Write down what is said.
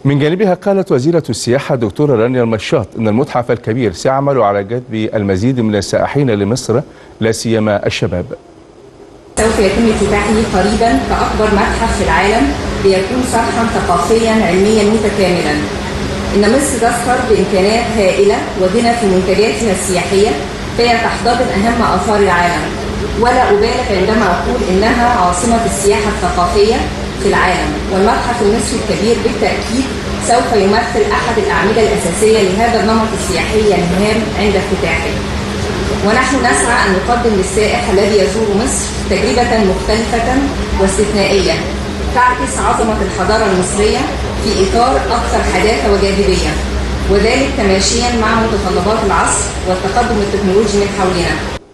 من جانبها قالت وزيرة السياحة دكتورة رانيا المشاط إن المتحف الكبير سيعمل على جذب المزيد من السائحين لمصر لا سيما الشباب. سوف يتم افتتاحه قريبا كأكبر متحف في العالم ليكون صرحا ثقافيا علميا متكاملا. إن مصر تزخر بإمكانات هائلة وغنى في منتجاتها السياحية، فهي تحتضن أهم آثار العالم، ولا أبالغ عندما أقول إنها عاصمة السياحة الثقافية في العالم. والمتحف المصري الكبير بالتأكيد سوف يمثل أحد الأعمدة الأساسية لهذا النمط السياحي الهام عند افتتاحه. ونحن نسعى أن نقدم للسائح الذي يزور مصر تجربة مختلفة واستثنائية تعكس عظمة الحضارة المصرية في إطار أكثر حداثة وجاذبية، وذلك تماشيا مع متطلبات العصر والتقدم التكنولوجي من حولنا.